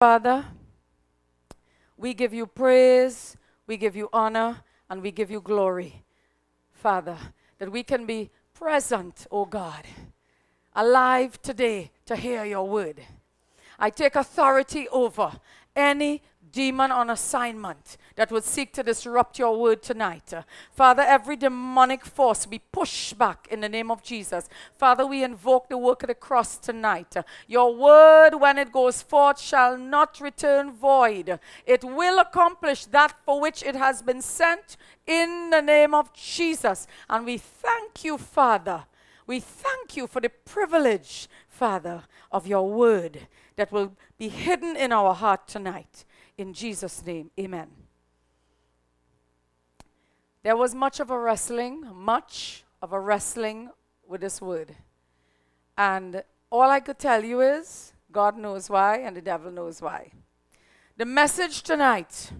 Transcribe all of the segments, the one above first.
Father, we give you praise, we give you honor, and we give you glory, Father, that we can be present, oh God, alive today to hear your word. I take authority over any demon on assignment that would seek to disrupt your word tonight. Father, every demonic force be pushed back in the name of Jesus. Father, we invoke the work of the cross tonight. Your word, when it goes forth, shall not return void. It will accomplish that for which it has been sent in the name of Jesus. And we thank you, Father. We thank you for the privilege, Father, of your word that will be hidden in our heart tonight. In Jesus' name, amen. There was much of a wrestling with this word. And all I could tell you is, God knows why and the devil knows why. The message tonight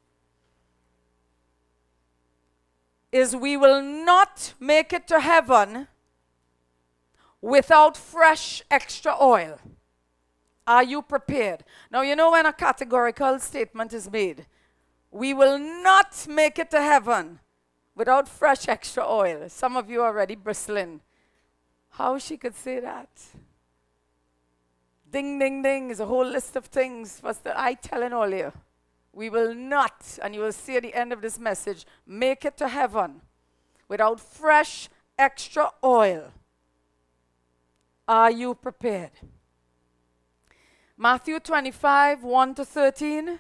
is we will not make it to heaven without fresh extra oil. Are you prepared? Now, you know when a categorical statement is made, we will not make it to heaven without fresh extra oil. Some of you are already bristling. How she could say that? Ding, ding, ding is a whole list of things. What's the I telling all you? We will not, and you will see at the end of this message, make it to heaven without fresh extra oil. Are you prepared? Matthew 25, 1-13.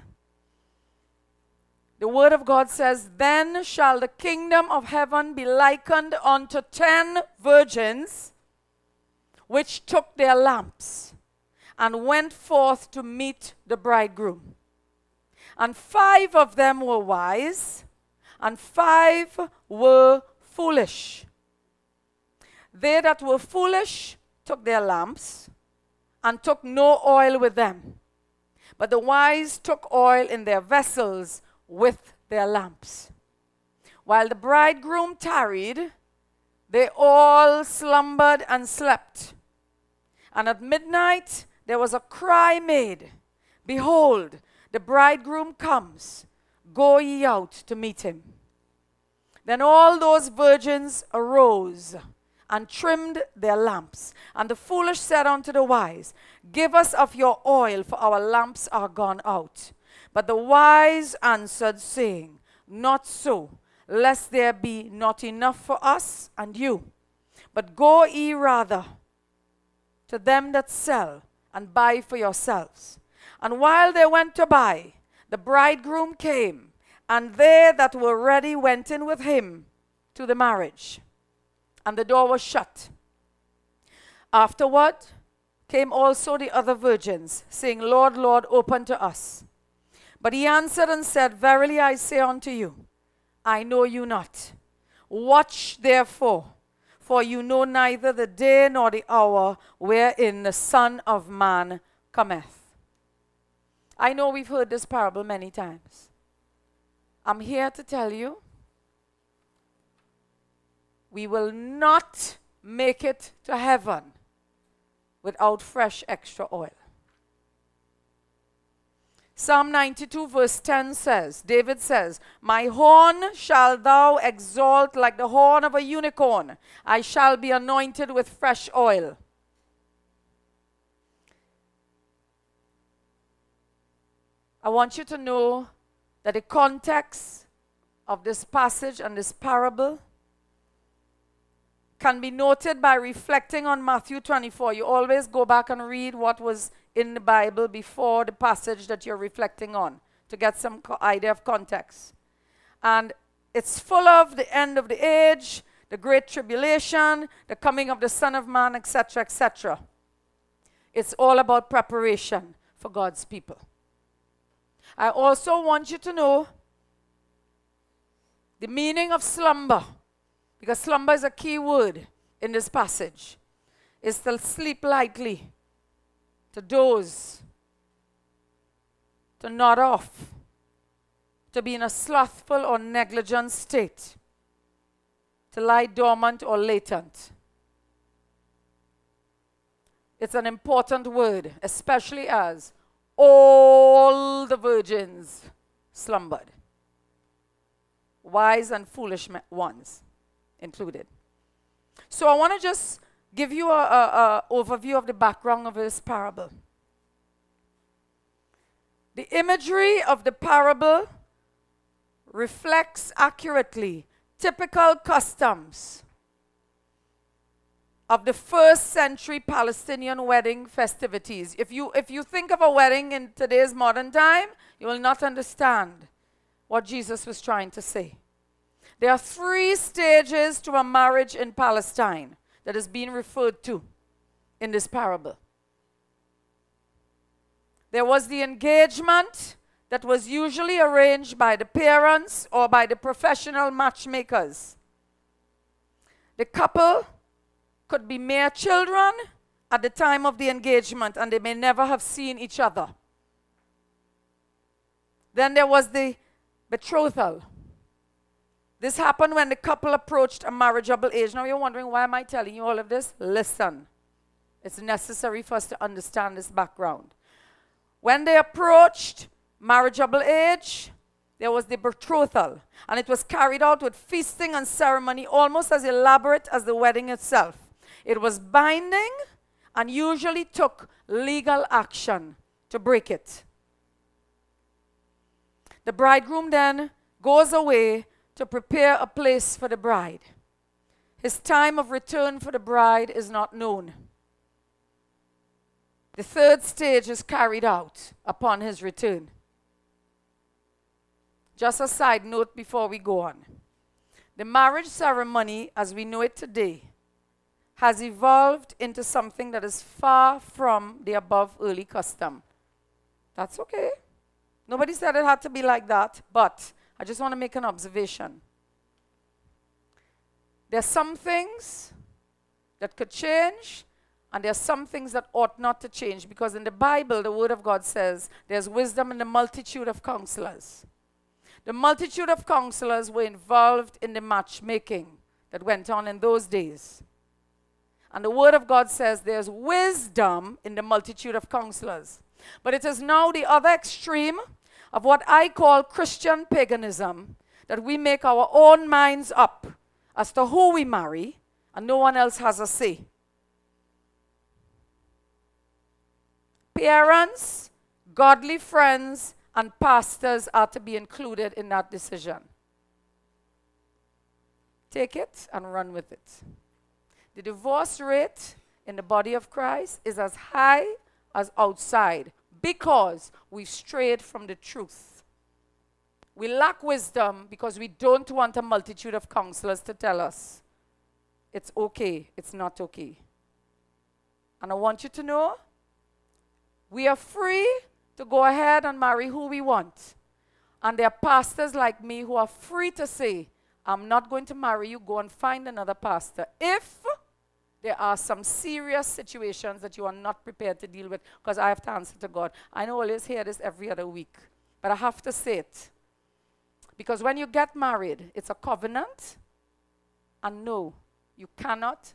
The word of God says, "Then shall the kingdom of heaven be likened unto 10 virgins, which took their lamps, and went forth to meet the bridegroom. And 5 of them were wise, and 5 were foolish. They that were foolish took their lamps, and took no oil with them. But the wise took oil in their vessels with their lamps. While the bridegroom tarried, they all slumbered and slept. And at midnight there was a cry made, Behold, the bridegroom comes. Go ye out to meet him. Then all those virgins arose and trimmed their lamps. And the foolish said unto the wise, Give us of your oil, for our lamps are gone out. But the wise answered, saying, Not so, lest there be not enough for us and you. But go ye rather to them that sell, and buy for yourselves. And while they went to buy, the bridegroom came, and they that were ready went in with him to the marriage. And the door was shut. Afterward came also the other virgins, saying, Lord, Lord, open to us. But he answered and said, Verily I say unto you, I know you not. Watch therefore, for you know neither the day nor the hour wherein the Son of Man cometh. I know we've heard this parable many times. I'm here to tell you, we will not make it to heaven without fresh extra oil. Psalm 92 verse 10 says, David says, My horn shalt thou exalt like the horn of a unicorn. I shall be anointed with fresh oil. I want you to know that the context of this passage and this parable can be noted by reflecting on Matthew 24. You always go back and read what was in the Bible before the passage that you're reflecting on to get some idea of context. And it's full of the end of the age, the great tribulation, the coming of the Son of Man, etc., etc. It's all about preparation for God's people. I also want you to know the meaning of slumber, because slumber is a key word in this passage. It's to sleep lightly, to doze, to nod off, to be in a slothful or negligent state, to lie dormant or latent. It's an important word, especially as, oh virgins slumbered. Wise and foolish ones included. So I want to just give you an overview of the background of this parable. The imagery of the parable reflects accurately typical customs of the first century Palestinian wedding festivities. If you think of a wedding in today's modern time, you will not understand what Jesus was trying to say. There are 3 stages to a marriage in Palestine that is being referred to in this parable. There was the engagement that was usually arranged by the parents or by the professional matchmakers. The couple could be mere children at the time of the engagement, and they may never have seen each other. Then there was the betrothal. This happened when the couple approached a marriageable age. Now you're wondering, why am I telling you all of this? Listen, it's necessary for us to understand this background. When they approached marriageable age, there was the betrothal, and it was carried out with feasting and ceremony almost as elaborate as the wedding itself. It was binding and usually took legal action to break it. The bridegroom then goes away to prepare a place for the bride. His time of return for the bride is not known. The 3rd stage is carried out upon his return. Just a side note before we go on. The marriage ceremony, as we know it today, has evolved into something that is far from the above early custom. That's okay. Nobody said it had to be like that, but I just want to make an observation. There are some things that could change, and there are some things that ought not to change, because in the Bible, the Word of God says there's wisdom in the multitude of counselors. The multitude of counselors were involved in the matchmaking that went on in those days. And the Word of God says there's wisdom in the multitude of counselors. But it is now the other extreme of what I call Christian paganism, that we make our own minds up as to who we marry, and no one else has a say. Parents, godly friends, and pastors are to be included in that decision. Take it and run with it. The divorce rate in the body of Christ is as high as outside because we've strayed from the truth. We lack wisdom because we don't want a multitude of counselors to tell us it's okay, it's not okay. And I want you to know, we are free to go ahead and marry who we want. And there are pastors like me who are free to say, I'm not going to marry you, go and find another pastor. If there are some serious situations that you are not prepared to deal with, because I have to answer to God. I know I always hear this every other week, but I have to say it. Because when you get married, it's a covenant, and no, you cannot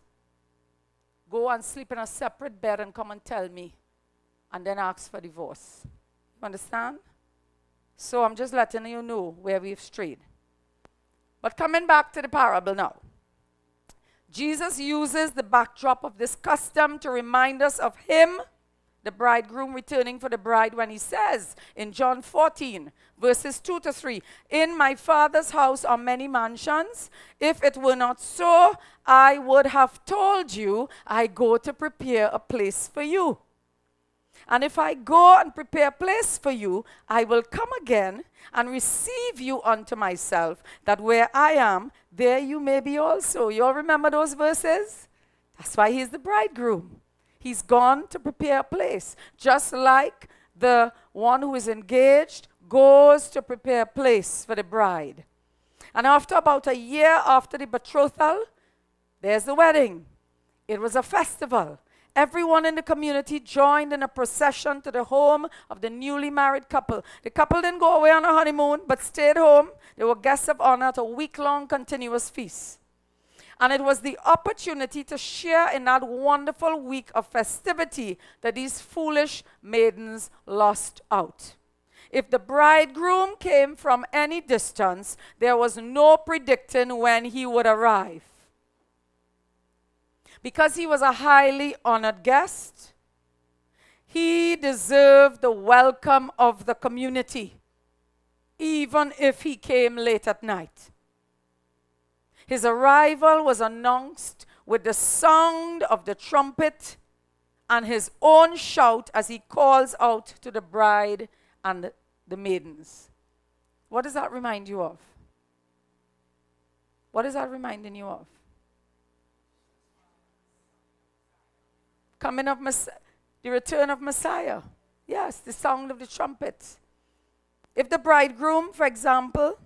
go and sleep in a separate bed and come and tell me, and then ask for divorce. You understand? So I'm just letting you know where we've strayed. But coming back to the parable now. Jesus uses the backdrop of this custom to remind us of him, the bridegroom, returning for the bride, when he says in John 14, verses 2 to 3, in my Father's house are many mansions. If it were not so, I would have told you, I go to prepare a place for you. And if I go and prepare a place for you, I will come again and receive you unto myself, that where I am, there you may be also. You all remember those verses? That's why he's the bridegroom. He's gone to prepare a place. Just like the one who is engaged goes to prepare a place for the bride. And after about a year after the betrothal, there's the wedding. It was a festival. Everyone in the community joined in a procession to the home of the newly married couple. The couple didn't go away on a honeymoon, but stayed home. They were guests of honor at a week-long continuous feast. And it was the opportunity to share in that wonderful week of festivity that these foolish maidens lost out. If the bridegroom came from any distance, there was no predicting when he would arrive. Because he was a highly honored guest, he deserved the welcome of the community, even if he came late at night. His arrival was announced with the sound of the trumpet and his own shout as he calls out to the bride and the maidens. What does that remind you of? What is that reminding you of? Coming of Messiah, the return of Messiah. Yes, the sound of the trumpet. If the bridegroom, for example,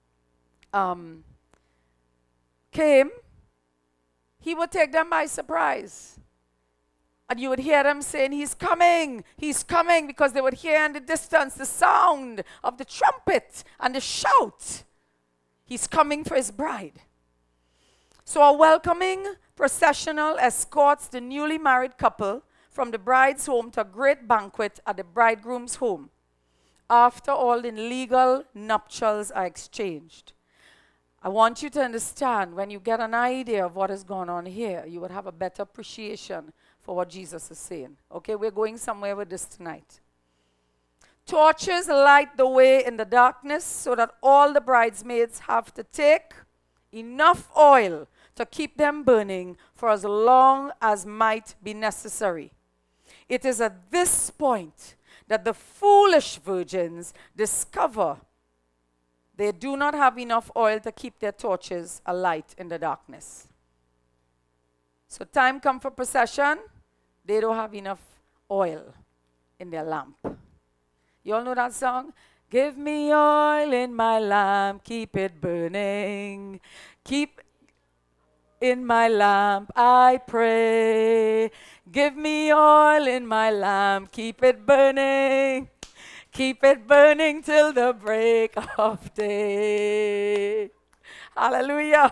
came, he would take them by surprise. And you would hear them saying, he's coming, because they would hear in the distance the sound of the trumpet and the shout. He's coming for his bride. So a welcoming processional escorts the newly married couple from the bride's home to a great banquet at the bridegroom's home, after all the legal nuptials are exchanged. I want you to understand, when you get an idea of what is going on here, you would have a better appreciation for what Jesus is saying. Okay, we're going somewhere with this tonight. Torches light the way in the darkness so that all the bridesmaids have to take enough oil to keep them burning for as long as might be necessary. It is at this point that the foolish virgins discover they do not have enough oil to keep their torches alight in the darkness. So time come for procession, they don't have enough oil in their lamp. You all know that song? Give me oil in my lamp, keep it burning. Keep in my lamp, I pray. Give me oil in my lamp, keep it burning. Keep it burning till the break of day. Hallelujah.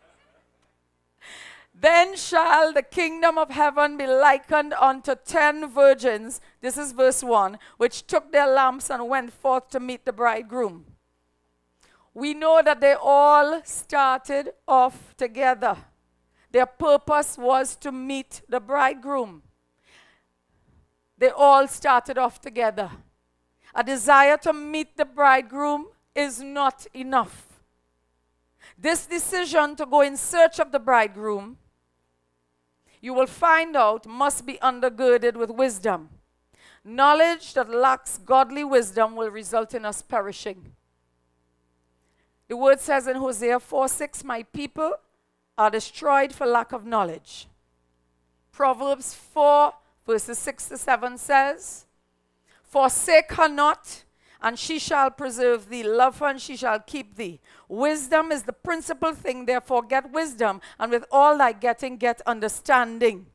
Then shall the kingdom of heaven be likened unto 10 virgins, this is verse 1, which took their lamps and went forth to meet the bridegroom. We know that they all started off together. Their purpose was to meet the bridegroom. They all started off together. A desire to meet the bridegroom is not enough. This decision to go in search of the bridegroom, you will find out, must be undergirded with wisdom. Knowledge that lacks godly wisdom will result in us perishing. The word says in Hosea 4:6, my people are destroyed for lack of knowledge. Proverbs 4 verses 6 to 7 says, forsake her not, and she shall preserve thee. Love her, and she shall keep thee. Wisdom is the principal thing, therefore get wisdom, and with all thy getting, get understanding.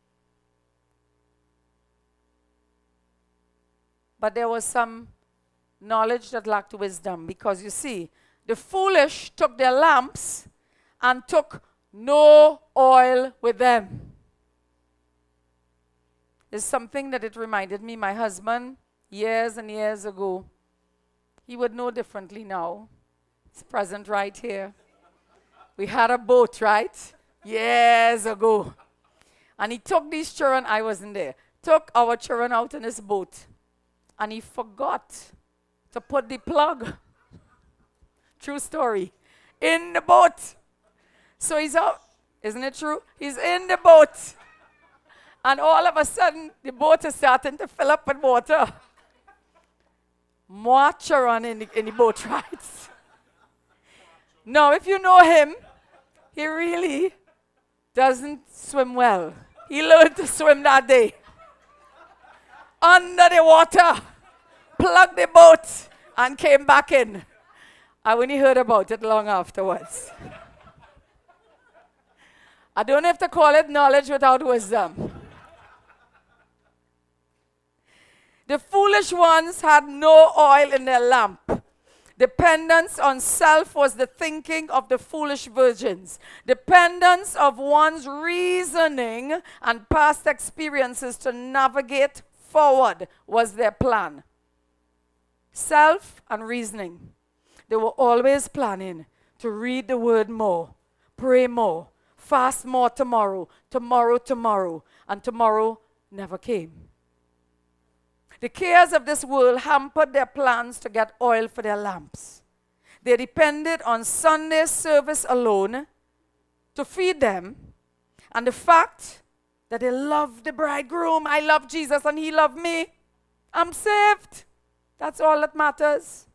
But there was some knowledge that lacked wisdom, because you see, the foolish took their lamps and took no oil with them. It's something that it reminded me, my husband, years and years ago. He would know differently now. It's present right here. We had a boat, right? Years ago. And he took these children, I wasn't there, took our children out in his boat. And he forgot to put the plug, true story, in the boat. So he's out, isn't it true? He's in the boat. And all of a sudden, the boat is starting to fill up with water. More children in the boat, right? Now, if you know him, he really doesn't swim well. He learned to swim that day. Under the water, plugged the boat, and came back in. I only heard about it long afterwards. I don't have to call it knowledge without wisdom. The foolish ones had no oil in their lamp. Dependence on self was the thinking of the foolish virgins. Dependence of one's reasoning and past experiences to navigate forward was their plan. self and reasoning. They were always planning to read the word more, pray more, fast more tomorrow, and tomorrow never came. The cares of this world hampered their plans to get oil for their lamps. They depended on Sunday service alone to feed them, and the fact that they loved the bridegroom. I love Jesus and he loved me. I'm saved. That's all that matters.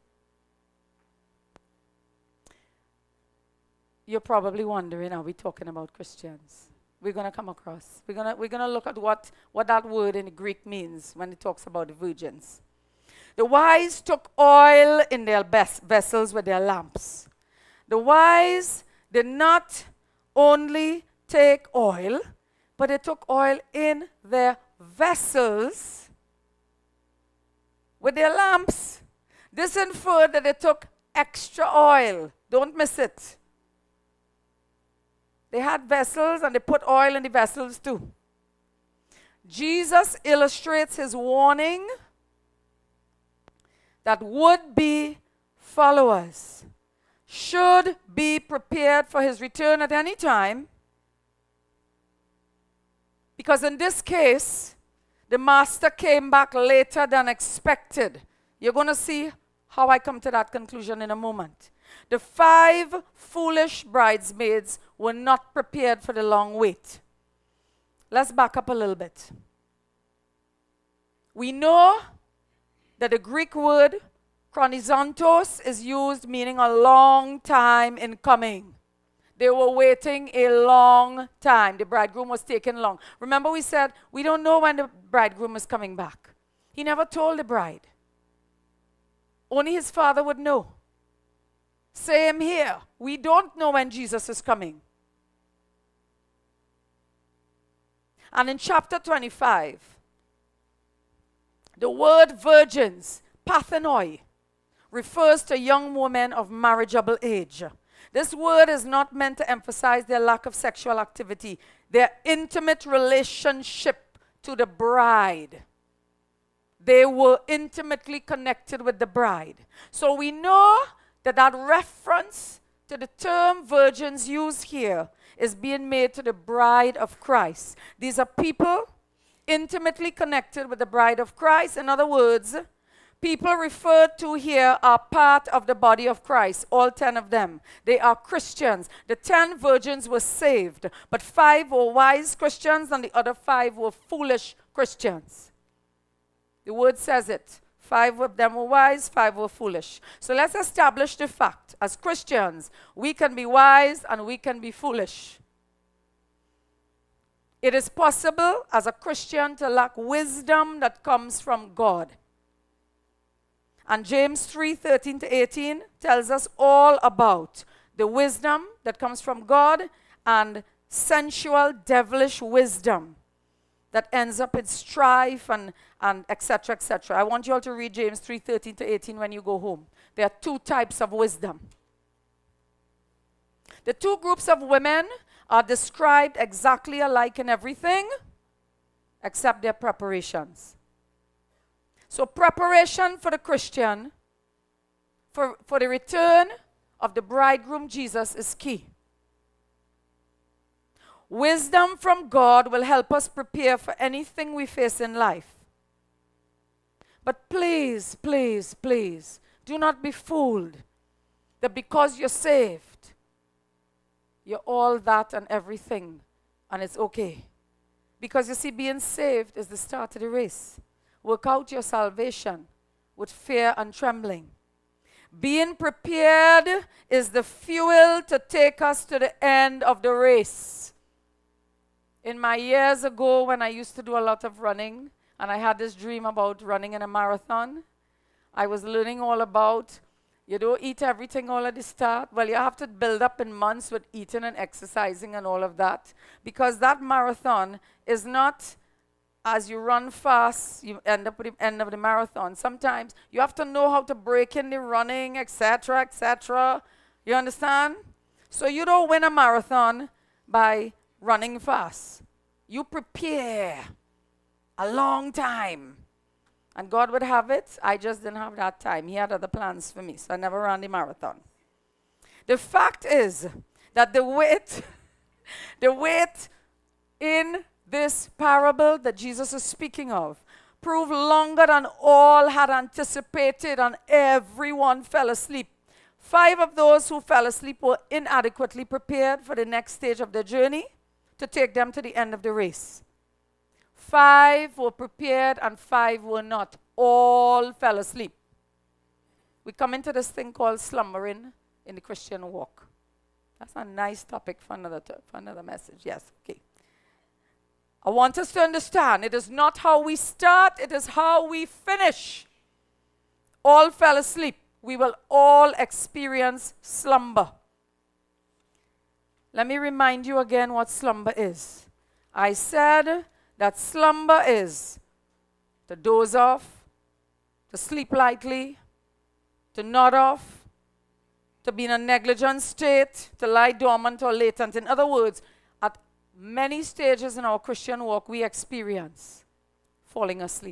You're probably wondering, are we talking about Christians? We're going to come across. We're going to look at what that word in the Greek means when it talks about the virgins. The wise took oil in their vessels with their lamps. The wise did not only take oil, but they took oil in their vessels with their lamps. This inferred that they took extra oil. Don't miss it. They had vessels and they put oil in the vessels too. Jesus illustrates his warning that would-be followers should be prepared for his return at any time, because in this case, the master came back later than expected. You're going to see how I come to that conclusion in a moment. The 5 foolish bridesmaids were not prepared for the long wait. Let's back up a little bit. We know that the Greek word chronizontos is used meaning a long time in coming. They were waiting a long time. The bridegroom was taking long. Remember we said we don't know when the bridegroom is coming back. He never told the bride. Only his father would know. Same here. We don't know when Jesus is coming. And in chapter 25, the word virgins, pathenoi, refers to young women of marriageable age. This word is not meant to emphasize their lack of sexual activity, their intimate relationship to the bride. They were intimately connected with the bride. So we know that reference to the term virgins used here is being made to the bride of Christ. These are people intimately connected with the bride of Christ. In other words, people referred to here are part of the body of Christ, all 10 of them. They are Christians. The 10 virgins were saved, but 5 were wise Christians and the other 5 were foolish Christians. The word says it. 5 of them were wise, 5 were foolish. So let's establish the fact. As Christians, we can be wise and we can be foolish. It is possible as a Christian to lack wisdom that comes from God. And James 3:13-18 tells us all about the wisdom that comes from God and sensual, devilish wisdom that ends up in strife and etc., etc. I want you all to read James 3:13-18 when you go home. There are 2 types of wisdom. The 2 groups of women are described exactly alike in everything except their preparations. So preparation for the Christian, for the return of the bridegroom Jesus is key. Wisdom from God will help us prepare for anything we face in life. But please, please, please, do not be fooled that because you're saved, you're all that and everything, and it's okay. Because you see, being saved is the start of the race. Work out your salvation with fear and trembling. Being prepared is the fuel to take us to the end of the race. In my years ago when I used to do a lot of running, and I had this dream about running in a marathon, I was learning all about, you don't eat everything all at the start. Well, you have to build up in months with eating and exercising and all of that. Because that marathon is not as you run fast, you end up at the end of the marathon. Sometimes you have to know how to break in the running, etc., etc. You understand? So you don't win a marathon by running fast. You prepare a long time. And God would have it, I just didn't have that time. He had other plans for me, so I never ran the marathon. The fact is that the wait in this parable that Jesus is speaking of proved longer than all had anticipated, and everyone fell asleep. 5 of those who fell asleep were inadequately prepared for the next stage of their journey to take them to the end of the race. 5 were prepared and 5 were not. All fell asleep. We come into this thing called slumbering in the Christian walk. That's a nice topic for another message. Yes, okay. I want us to understand it is not how we start, it is how we finish. All fell asleep. We will all experience slumber. Let me remind you again what slumber is. I said that slumber is to doze off, to sleep lightly, to nod off, to be in a negligent state, to lie dormant or latent. In other words, at many stages in our Christian walk, we experience falling asleep.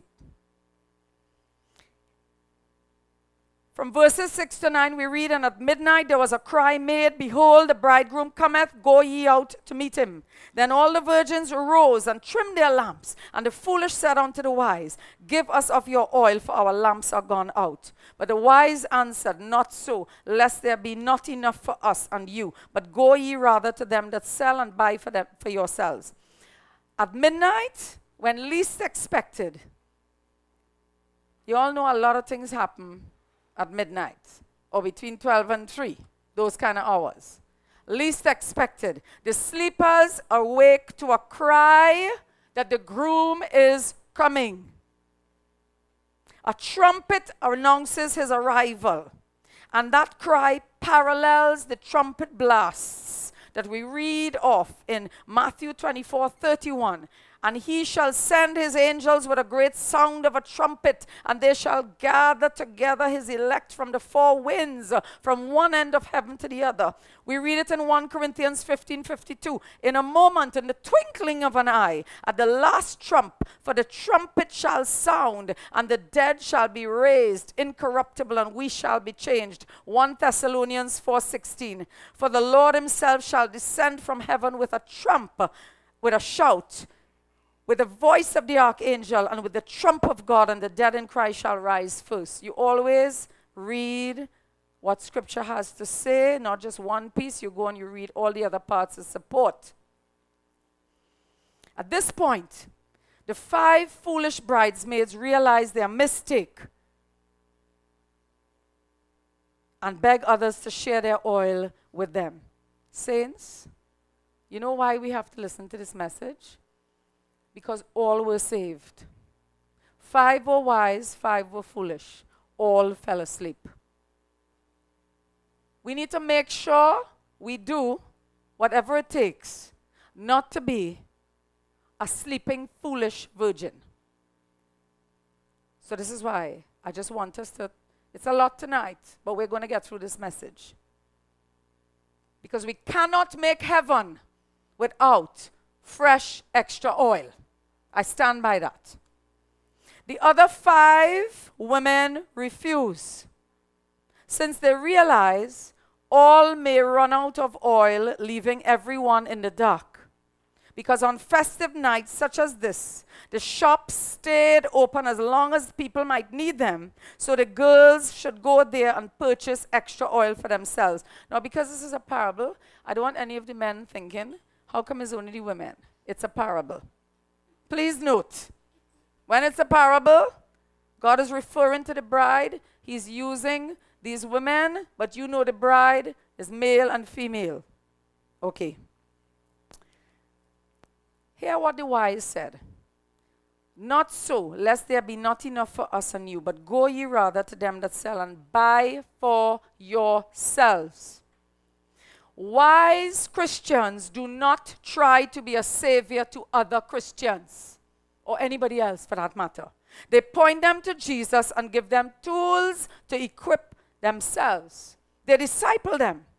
From verses 6 to 9, we read, "And at midnight there was a cry made, Behold, the bridegroom cometh, go ye out to meet him. Then all the virgins arose and trimmed their lamps. And the foolish said unto the wise, Give us of your oil, for our lamps are gone out. But the wise answered, Not so, lest there be not enough for us and you. But go ye rather to them that sell and buy for yourselves." At midnight, when least expected, you all know a lot of things happen at midnight, or between 12 and 3, those kind of hours. Least expected. The sleepers awake to a cry that the groom is coming. A trumpet announces his arrival, and that cry parallels the trumpet blasts that we read of in Matthew 24:31. "And he shall send his angels with a great sound of a trumpet, and they shall gather together his elect from the 4 winds, from one end of heaven to the other." We read it in 1 Corinthians 15:52. "In a moment, in the twinkling of an eye, at the last trump, for the trumpet shall sound, and the dead shall be raised incorruptible, and we shall be changed." 1 Thessalonians 4:16. "For the Lord himself shall descend from heaven with a trump, with a shout, with the voice of the archangel, and with the trump of God, and the dead in Christ shall rise first." You always read what Scripture has to say, not just one piece. You go and you read all the other parts as support. At this point, the 5 foolish bridesmaids realize their mistake and beg others to share their oil with them. Saints, you know why we have to listen to this message? Because all were saved. 5 were wise, 5 were foolish. All fell asleep. We need to make sure we do whatever it takes not to be a sleeping, foolish virgin. So this is why I just want us to, it's a lot tonight, but we're going to get through this message. Because we cannot make heaven without fresh extra oil. I stand by that. The other 5 women refuse, since they realize all may run out of oil, leaving everyone in the dark. Because on festive nights such as this, the shops stayed open as long as people might need them, so the girls should go there and purchase extra oil for themselves. Now, because this is a parable, I don't want any of the men thinking, how come it's only the women? It's a parable. Please note, when it's a parable, God is referring to the bride. He's using these women, but you know the bride is male and female. Okay. Hear what the wise said. "Not so, lest there be not enough for us and you, but go ye rather to them that sell and buy for yourselves." Wise Christians do not try to be a savior to other Christians, or anybody else for that matter. They point them to Jesus and give them tools to equip themselves. They disciple them.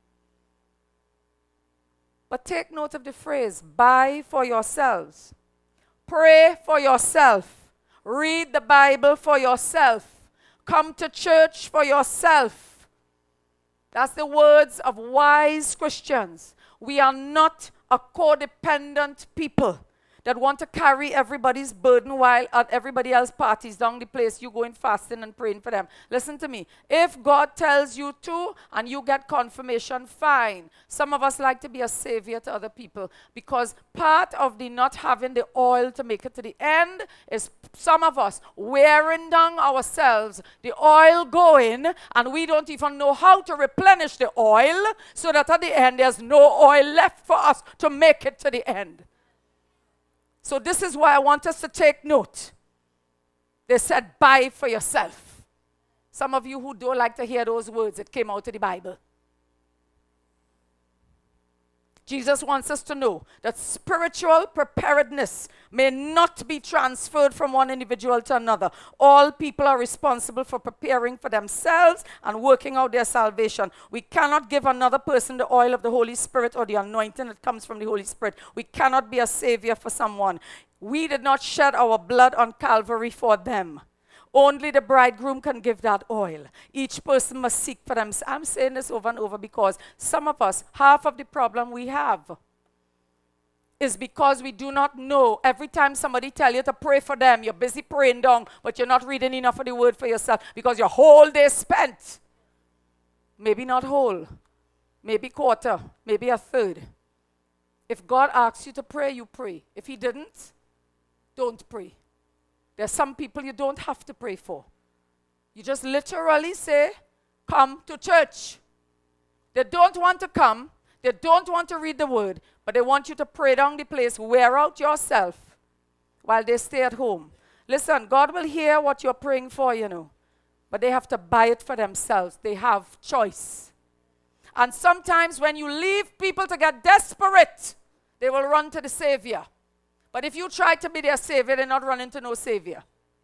But take note of the phrase, buy for yourselves. Pray for yourself. Read the Bible for yourself. Come to church for yourself. That's the words of wise Christians. We are not a codependent people that want to carry everybody's burden while at everybody else parties down the place. You going fasting and praying for them. Listen to me. If God tells you to and you get confirmation, fine. Some of us like to be a savior to other people because part of the not having the oil to make it to the end is some of us wearing down ourselves, the oil going, and we don't even know how to replenish the oil so that at the end there's no oil left for us to make it to the end. So this is why I want us to take note. They said, buy for yourself. Some of you who don't like to hear those words, it came out of the Bible. Jesus wants us to know that spiritual preparedness may not be transferred from one individual to another. All people are responsible for preparing for themselves and working out their salvation. We cannot give another person the oil of the Holy Spirit or the anointing that comes from the Holy Spirit. We cannot be a savior for someone. We did not shed our blood on Calvary for them. Only the bridegroom can give that oil. Each person must seek for them. I'm saying this over and over because some of us, half of the problem we have is because we do not know. Every time somebody tells you to pray for them, you're busy praying down, but you're not reading enough of the word for yourself because your whole day spent. Maybe not whole, maybe quarter, maybe a third. If God asks you to pray, you pray. If he didn't, don't pray. There's some people you don't have to pray for. You just literally say, come to church. They don't want to come. They don't want to read the word. But they want you to pray down the place, wear out yourself while they stay at home. Listen, God will hear what you're praying for, you know. But they have to buy it for themselves. They have choice. And sometimes when you leave people to get desperate, they will run to the Savior. But if you try to be their savior, they're not running to no savior.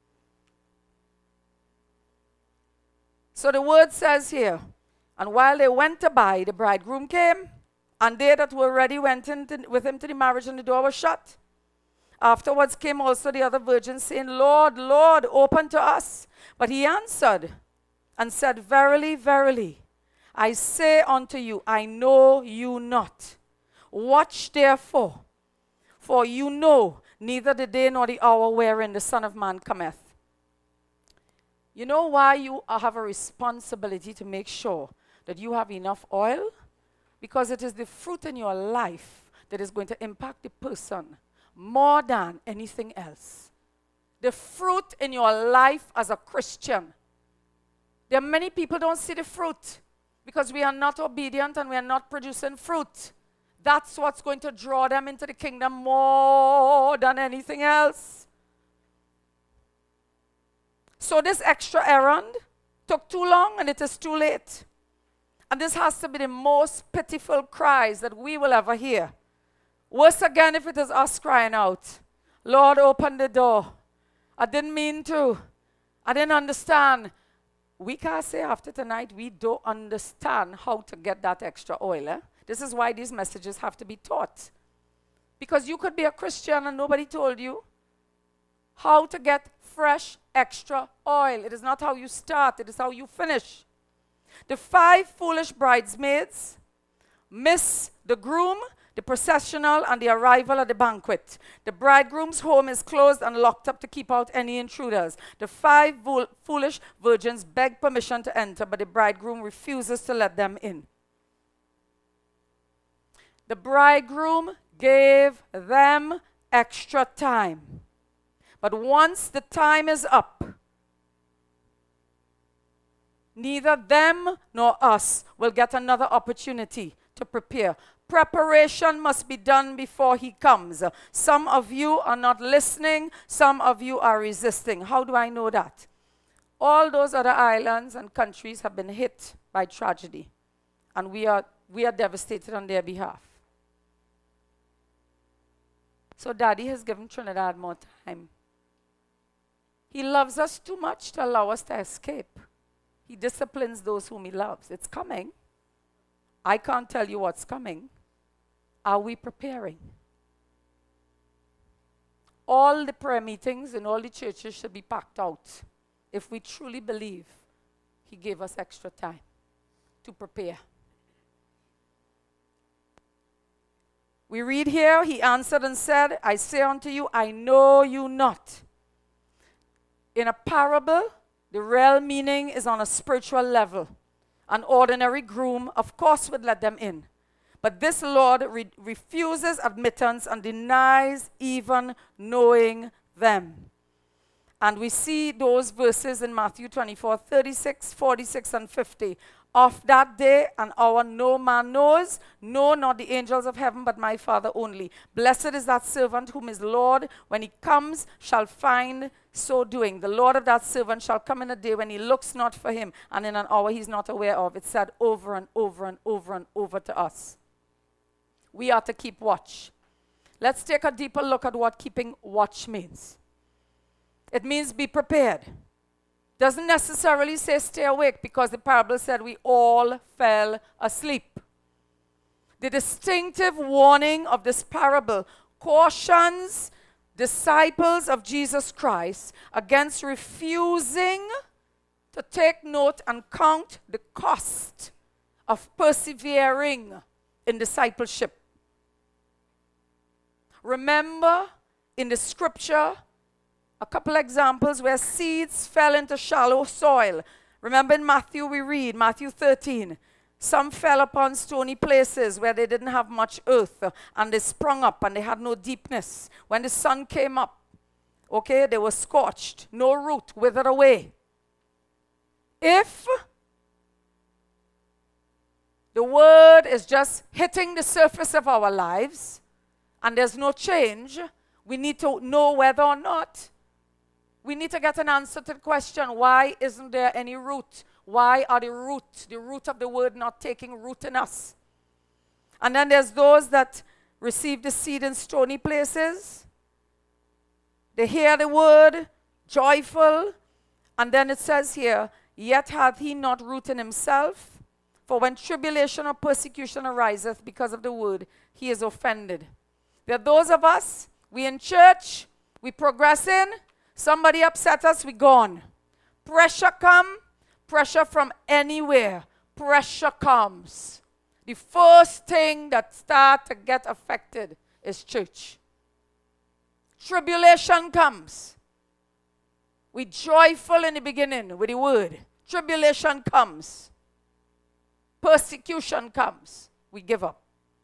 So the word says here, and while they went to buy, the bridegroom came, and they that were ready went in with him to the marriage, and the door was shut. Afterwards came also the other virgins, saying, Lord, Lord, open to us. But he answered and said, Verily, verily, I say unto you, I know you not. Watch therefore, for you know neither the day nor the hour wherein the Son of Man cometh. You know why you have a responsibility to make sure that you have enough oil? Because it is the fruit in your life that is going to impact the person more than anything else. The fruit in your life as a Christian. There are many people don't see the fruit because we are not obedient and we are not producing fruit. That's what's going to draw them into the kingdom more than anything else. So this extra errand took too long and it is too late. And this has to be the most pitiful cries that we will ever hear. Worse again if it is us crying out, Lord, open the door. I didn't mean to. I didn't understand. We can't say after tonight we don't understand how to get that extra oil. Eh? This is why these messages have to be taught. Because you could be a Christian and nobody told you how to get fresh, extra oil. It is not how you start, it is how you finish. The 5 foolish bridesmaids miss the groom, the processional, and the arrival at the banquet. The bridegroom's home is closed and locked up to keep out any intruders. The 5 foolish virgins beg permission to enter, but the bridegroom refuses to let them in. The bridegroom gave them extra time. But once the time is up, neither them nor us will get another opportunity to prepare. Preparation must be done before he comes. Some of you are not listening. Some of you are resisting. How do I know that? All those other islands and countries have been hit by tragedy. And we are devastated on their behalf. So Daddy has given Trinidad more time. He loves us too much to allow us to escape. He disciplines those whom he loves. It's coming. I can't tell you what's coming. Are we preparing? all the prayer meetings in all the churches should be packed out if we truly believe he gave us extra time to prepare. We read here, he answered and said, I say unto you, I know you not. In a parable, the real meaning is on a spiritual level. An ordinary groom, of course, would let them in. But this Lord refuses admittance and denies even knowing them. And we see those verses in Matthew 24, 36, 46, and 50. Of that day and hour no man knows, no, not the angels of heaven, but my Father only. Blessed is that servant whom his Lord, when he comes, shall find so doing. The Lord of that servant shall come in a day when he looks not for him, and in an hour he's not aware of. It's said over and over and over and over to us. We are to keep watch. Let's take a deeper look at what keeping watch means. It means be prepared. Doesn't necessarily say stay awake, because the parable said we all fell asleep. The distinctive warning of this parable cautions disciples of Jesus Christ against refusing to take note and count the cost of persevering in discipleship. Remember in the scripture a couple examples where seeds fell into shallow soil. Remember in Matthew we read, Matthew 13, some fell upon stony places where they didn't have much earth, and they sprung up and they had no deepness. When the sun came up, okay, they were scorched, no root, withered away. If the word is just hitting the surface of our lives and there's no change, we need to know whether or not. We need to get an answer to the question, why isn't there any root? Why are the root of the word not taking root in us? And then there's those that receive the seed in stony places. They hear the word, joyful, and then it says here, yet hath he not root in himself, for when tribulation or persecution ariseth because of the word, he is offended. There are those of us, we in church, we progressing, somebody upset us, we gone. Pressure come, pressure from anywhere. Pressure comes. The first thing that starts to get affected is church. Tribulation comes. We joyful in the beginning with the word. Tribulation comes. Persecution comes. We give up.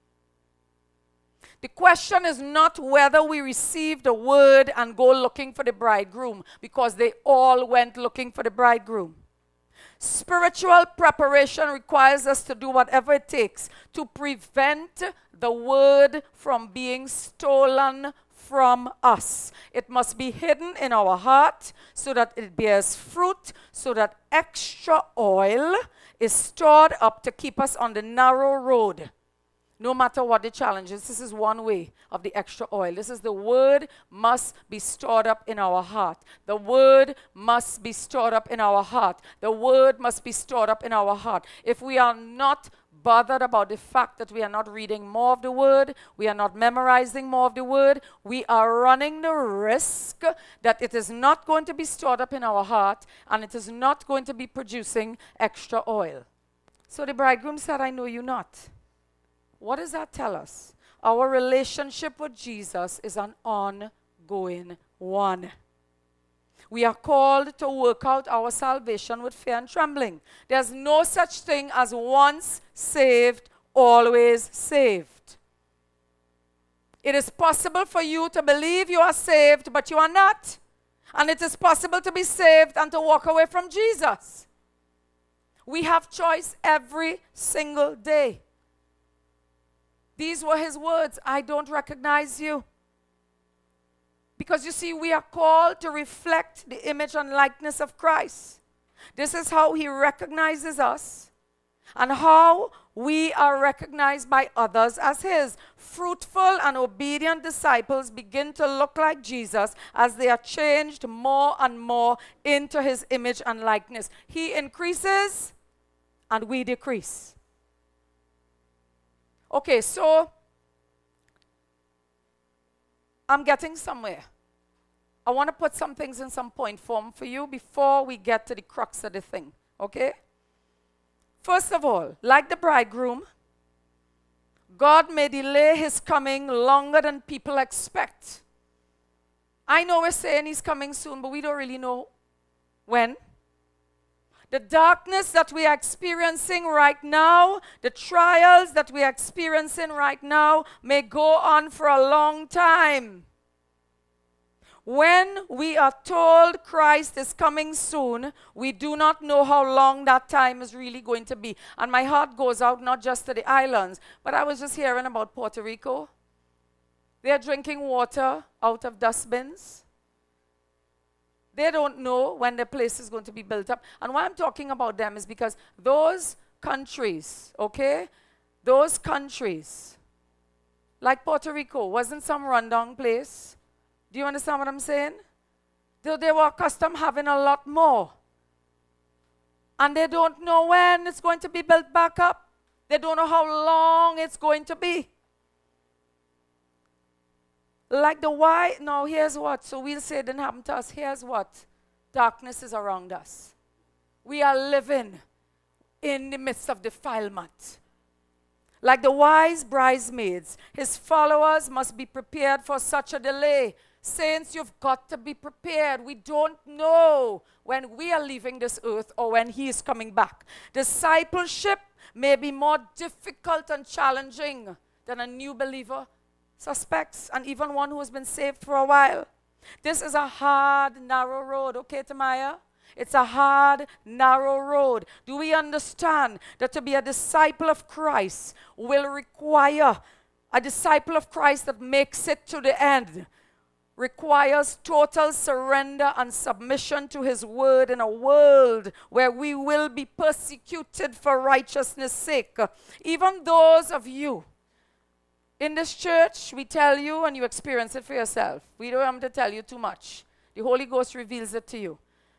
The question is not whether we receive the word and go looking for the bridegroom, because they all went looking for the bridegroom. Spiritual preparation requires us to do whatever it takes to prevent the word from being stolen from us. It must be hidden in our heart so that it bears fruit, so that extra oil is stored up to keep us on the narrow road. No matter what the challenges, this is one way of the extra oil. This is the word must be stored up in our heart. The word must be stored up in our heart. The word must be stored up in our heart. If we are not bothered about the fact that we are not reading more of the word, we are not memorizing more of the word, we are running the risk that it is not going to be stored up in our heart, and it is not going to be producing extra oil. So the bridegroom said, I know you not. What does that tell us? Our relationship with Jesus is an ongoing one. We are called to work out our salvation with fear and trembling. There's no such thing as once saved, always saved. It is possible for you to believe you are saved, but you are not. And it is possible to be saved and to walk away from Jesus. We have choice every single day. These were his words, I don't recognize you. Because you see, we are called to reflect the image and likeness of Christ. This is how he recognizes us and how we are recognized by others as his. Fruitful and obedient disciples begin to look like Jesus as they are changed more and more into his image and likeness. He increases and we decrease. Okay, so I'm getting somewhere. I want to put some things in some point form for you before we get to the crux of the thing, okay? First of all, like the bridegroom, God may delay his coming longer than people expect. I know we're saying he's coming soon, but we don't really know when. The darkness that we are experiencing right now, the trials that we are experiencing right now may go on for a long time. When we are told Christ is coming soon, we do not know how long that time is really going to be. And my heart goes out not just to the islands, but I was just hearing about Puerto Rico. They are drinking water out of dustbins. They don't know when the place is going to be built up. And why I'm talking about them is because those countries, okay, those countries, like Puerto Rico, wasn't some rundown place. Do you understand what I'm saying? They were accustomed having a lot more. And they don't know when it's going to be built back up. They don't know how long it's going to be. Like the why, now here's what. So we'll say it didn't happen to us. Here's what. Darkness is around us. We are living in the midst of defilement. Like the wise bridesmaids, his followers must be prepared for such a delay. Saints, you've got to be prepared. We don't know when we are leaving this earth or when he is coming back. Discipleship may be more difficult and challenging than a new believer suspects, and even one who has been saved for a while. This is a hard, narrow road, okay, Tamaya? It's a hard, narrow road. Do we understand that to be a disciple of Christ will require a disciple of Christ that makes it to the end? Requires total surrender and submission to his word in a world where we will be persecuted for righteousness' sake. Even those of you in this church, we tell you and you experience it for yourself. We don't have to tell you too much. The Holy Ghost reveals it to you.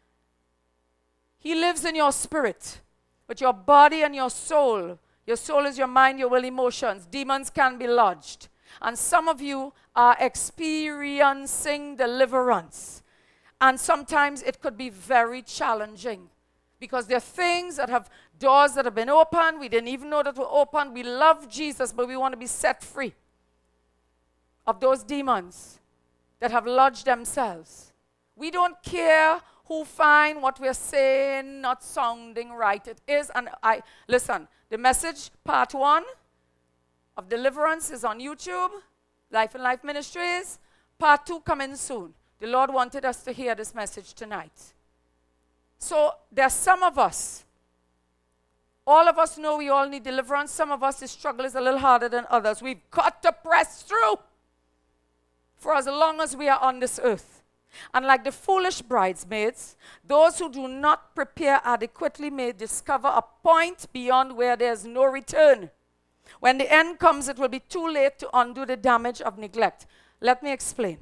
He lives in your spirit, but your body and your soul is your mind, your will, emotions. Demons can be lodged. And some of you are experiencing deliverance. And sometimes it could be very challenging because there are things that have doors that have been opened. We didn't even know that were open. We love Jesus, but we want to be set free of those demons that have lodged themselves. We don't care who find what we're saying not sounding right. It is, and listen, the message part 1 of deliverance is on YouTube, In Life Ministries. Part 2 coming soon. The Lord wanted us to hear this message tonight. So there's some of us, all of us know we all need deliverance. Some of us, the struggle is a little harder than others. We've got to press through for as long as we are on this earth. And like the foolish bridesmaids, those who do not prepare adequately may discover a point beyond where there's no return. When the end comes, it will be too late to undo the damage of neglect. Let me explain.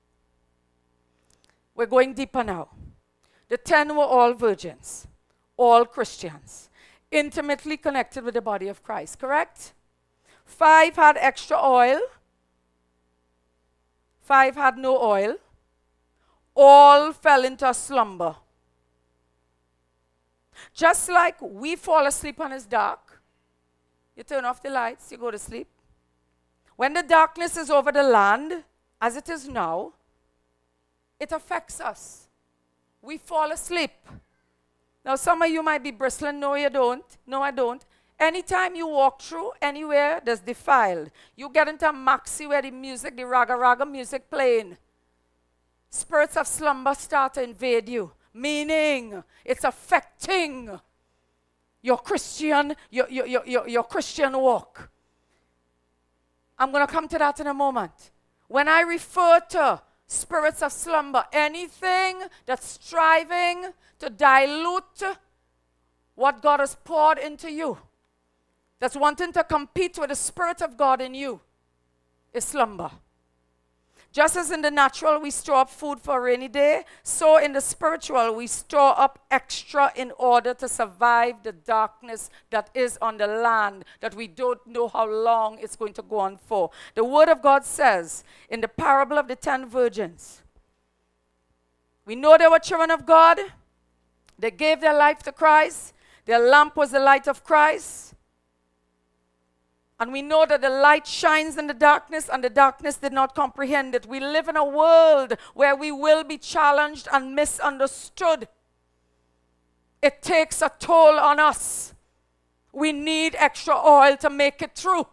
We're going deeper now. The 10 were all virgins, all Christians, intimately connected with the body of Christ, correct? 5 had extra oil. 5 had no oil. All fell into a slumber. Just like we fall asleep when it's dark, you turn off the lights, you go to sleep. When the darkness is over the land, as it is now, it affects us. We fall asleep. Now, some of you might be bristling. No, you don't. No, I don't. Anytime you walk through anywhere that's defiled, you get into a maxi where the music, the raga music playing. Spirits of slumber start to invade you, meaning it's affecting your Christian walk. I'm going to come to that in a moment. When I refer to spirits of slumber, anything that's striving to dilute what God has poured into you, that's wanting to compete with the Spirit of God in you, is slumber. Just as in the natural we store up food for a rainy day, so in the spiritual we store up extra in order to survive the darkness that is on the land that we don't know how long it's going to go on for. The Word of God says in the parable of the 10 virgins, We know they were children of God. They gave their life to Christ. Their lamp was the light of Christ. And we know that the light shines in the darkness, and the darkness did not comprehend it. We live in a world where we will be challenged and misunderstood. It takes a toll on us. We need extra oil to make it through.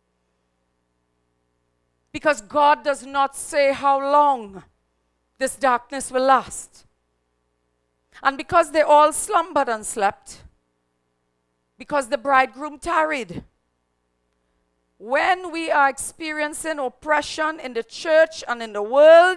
Because God does not say how long this darkness will last. And because they all slumbered and slept, because the bridegroom tarried. When we are experiencing oppression in the church and in the world,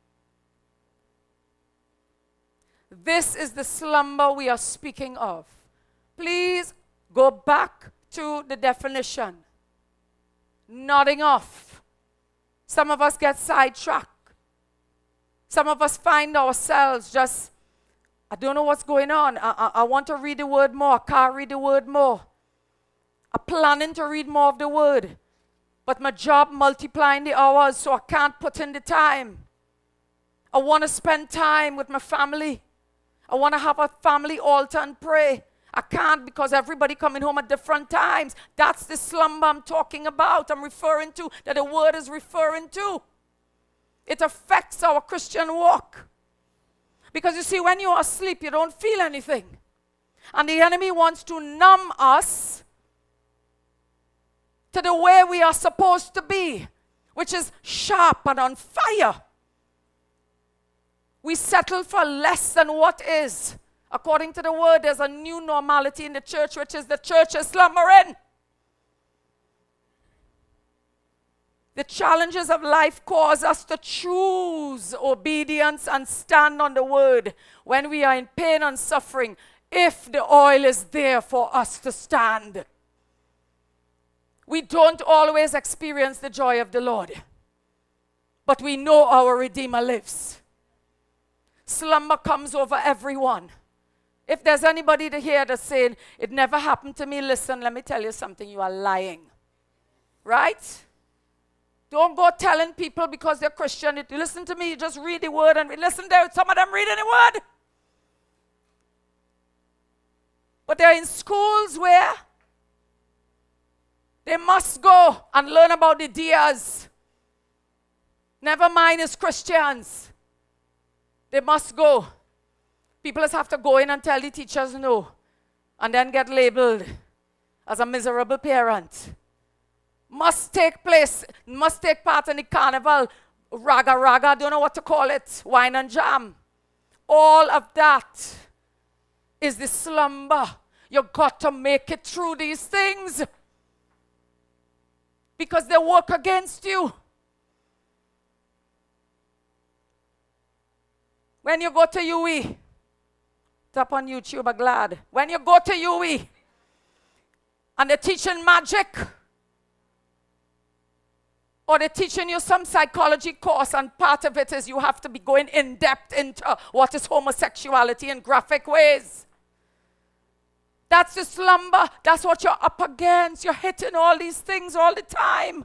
this is the slumber we are speaking of. Please go back to the definition. Nodding off. Some of us get sidetracked. Some of us find ourselves just, I don't know what's going on. I want to read the word more. I can't read the word more. I'm planning to read more of the word. But my job multiplying the hours, so I can't put in the time. I want to spend time with my family. I want to have a family altar and pray. I can't because everybody coming home at different times. That's the slumber I'm talking about. I'm referring to, that the word is referring to. It affects our Christian walk. Because you see, when you're asleep, you don't feel anything. And the enemy wants to numb us to the way we are supposed to be, which is sharp and on fire. We settle for less than what is. According to the word, there's a new normality in the church, which is the church is slumbering. The challenges of life cause us to choose obedience and stand on the word when we are in pain and suffering, if the oil is there for us to stand. We don't always experience the joy of the Lord, but we know our Redeemer lives. Slumber comes over everyone. If there's anybody here that's saying, it never happened to me, listen, let me tell you something, you are lying. Right? Don't go telling people because they're Christian. You listen to me, you just read the word and listen there. Some of them reading the word. But they're in schools where they must go and learn about the Dias. Never mind as Christians. They must go. People just have to go in and tell the teachers no. And then get labeled as a miserable parent. Must take place, must take part in the carnival, raga, I don't know what to call it, wine and jam. All of that is the slumber. You've got to make it through these things. Because they work against you. When you go to UE, it's up on YouTube, I'm glad. When you go to UE and they're teaching magic, or they're teaching you some psychology course, and part of it is you have to be going in depth into what is homosexuality in graphic ways. That's the slumber. That's what you're up against. You're hitting all these things all the time.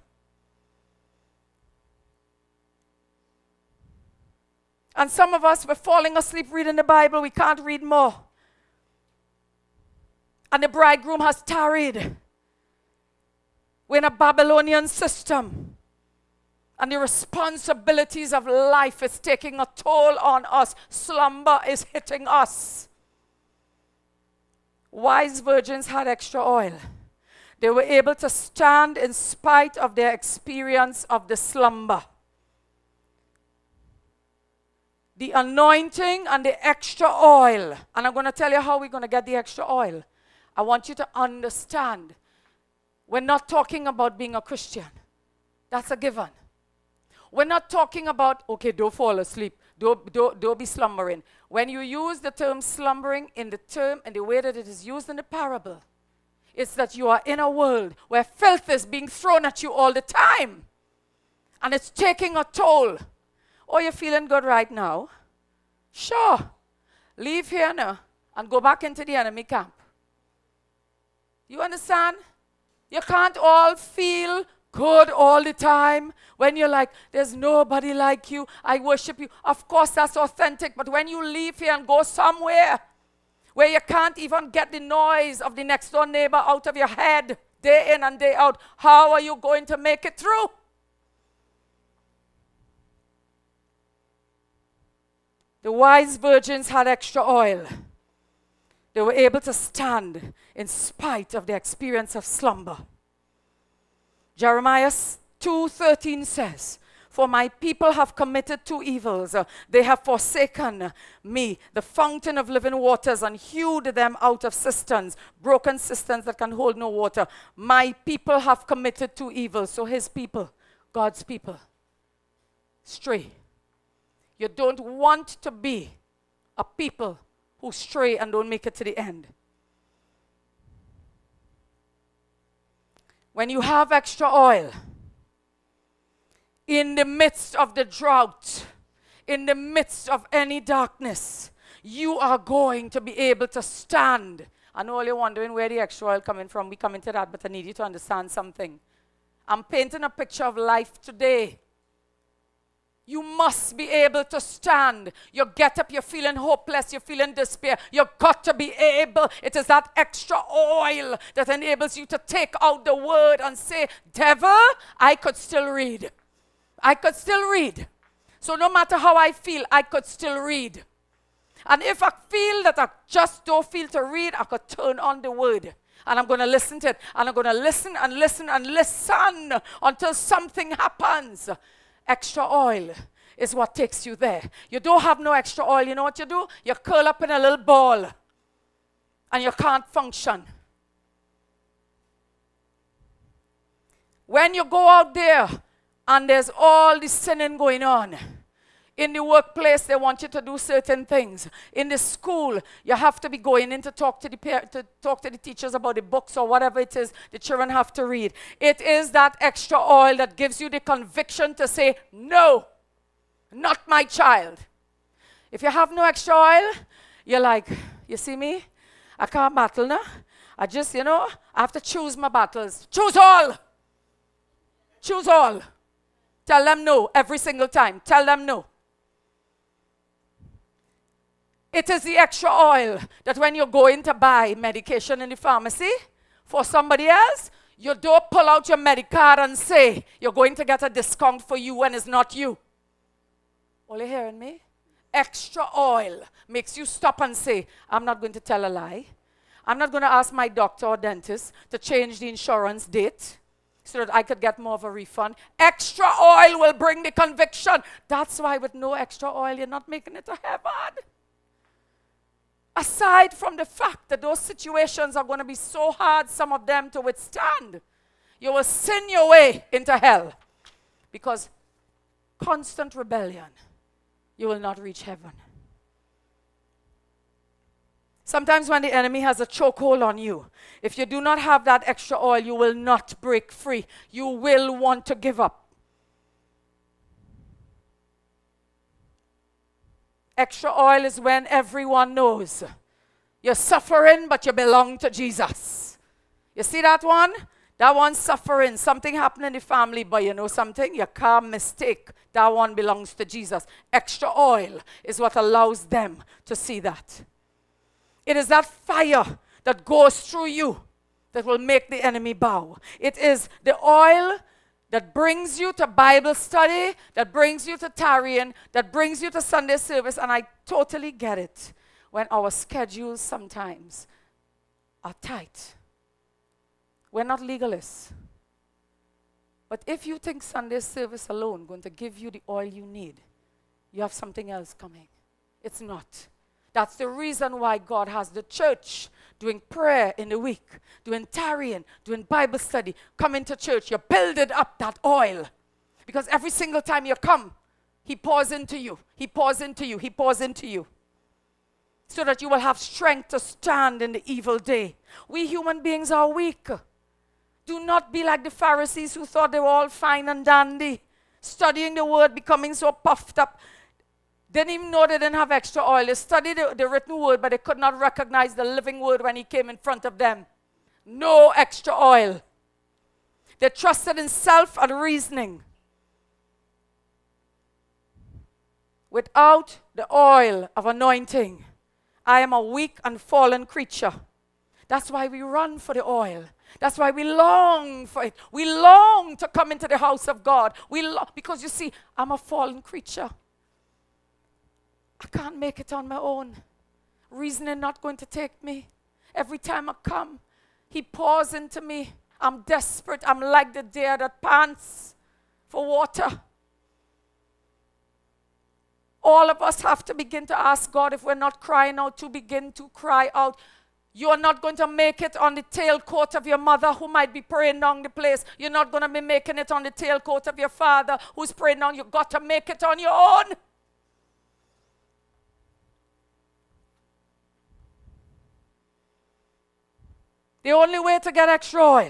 And some of us, we're falling asleep reading the Bible. We can't read more. And the bridegroom has tarried. We're in a Babylonian system. And the responsibilities of life is taking a toll on us. Slumber is hitting us. Wise virgins had extra oil. They were able to stand in spite of their experience of the slumber. The anointing and the extra oil. And I'm going to tell you how we're going to get the extra oil. I want you to understand. We're not talking about being a Christian. That's a given. We're not talking about, okay, don't fall asleep. Don't be slumbering. When you use the term slumbering in the way that it is used in the parable, it's that you are in a world where filth is being thrown at you all the time. And it's taking a toll. Oh, you're feeling good right now? Sure. Leave here now and go back into the enemy camp. You understand? You can't all feel good all the time, when you're like, there's nobody like you, I worship you, of course that's authentic. But when you leave here and go somewhere where you can't even get the noise of the next door neighbor out of your head, day in and day out, how are you going to make it through? The wise virgins had extra oil. They were able to stand in spite of the experience of slumber. Jeremiah 2:13 says, for my people have committed two evils. They have forsaken me, the fountain of living waters, and hewed them out of cisterns, broken cisterns that can hold no water. My people have committed two evils. So his people, God's people, stray. You don't want to be a people who stray and don't make it to the end. When you have extra oil, in the midst of the drought, in the midst of any darkness, you are going to be able to stand. I know you're wondering where the extra oil coming from. We come into that, but I need you to understand something. I'm painting a picture of life today. You must be able to stand. You get up, you're feeling hopeless, you're feeling despair. You've got to be able. It is that extra oil that enables you to take out the word and say, devil, I could still read. I could still read. So no matter how I feel, I could still read. And if I feel that I just don't feel to read, I could turn on the word. And I'm going to listen to it. And I'm going to listen and listen and listen until something happens. Extra oil is what takes you there. You don't have no extra oil. You know what you do? You curl up in a little ball. And you can't function. When you go out there and there's all this sinning going on. In the workplace, they want you to do certain things. In the school, you have to be going in to talk to the teachers about the books or whatever it is the children have to read. It is that extra oil that gives you the conviction to say, no, not my child. If you have no extra oil, you're like, you see me? I can't battle now. I just, I have to choose my battles. Choose all. Choose all. Tell them no every single time. Tell them no. It is the extra oil that when you're going to buy medication in the pharmacy for somebody else, you don't pull out your Medicare and say you're going to get a discount for you when it's not you. Are you hearing me? Extra oil makes you stop and say, I'm not going to tell a lie. I'm not going to ask my doctor or dentist to change the insurance date so that I could get more of a refund. Extra oil will bring the conviction. That's why with no extra oil, you're not making it to heaven. Aside from the fact that those situations are going to be so hard, some of them to withstand, you will sin your way into hell. Because constant rebellion, you will not reach heaven. Sometimes when the enemy has a chokehold on you, if you do not have that extra oil, you will not break free. You will want to give up. Extra oil is when everyone knows you're suffering, but you belong to Jesus. You see that one? That one's suffering. Something happened in the family, but you know something? You can't mistake. That one belongs to Jesus. Extra oil is what allows them to see that. It is that fire that goes through you that will make the enemy bow. It is the oil that brings you to Bible study, that brings you to tarrying, that brings you to Sunday service, and I totally get it when our schedules sometimes are tight. We're not legalists. But if you think Sunday service alone is going to give you the oil you need, you have something else coming. It's not. That's the reason why God has the church doing prayer in the week, doing tarrying, doing Bible study, coming to church. You build it up, that oil. Because every single time you come, He pours into you. He pours into you. He pours into you. So that you will have strength to stand in the evil day. We human beings are weak. Do not be like the Pharisees who thought they were all fine and dandy, studying the word, becoming so puffed up. Didn't even know they didn't have extra oil. They studied the written word, but they could not recognize the living word when He came in front of them. No extra oil. They trusted in self and reasoning. Without the oil of anointing, I am a weak and fallen creature. That's why we run for the oil. That's why we long for it. We long to come into the house of God. Because you see, I'm a fallen creature. I can't make it on my own. Reasoning not going to take me. Every time I come, he pours into me. I'm desperate. I'm like the deer that pants for water. All of us have to begin to ask God, if we're not crying out, to begin to cry out. You're not going to make it on the tail coat of your mother who might be praying down the place. You're not going to be making it on the tail coat of your father who's praying down. You've got to make it on your own. The only way to get extra oil,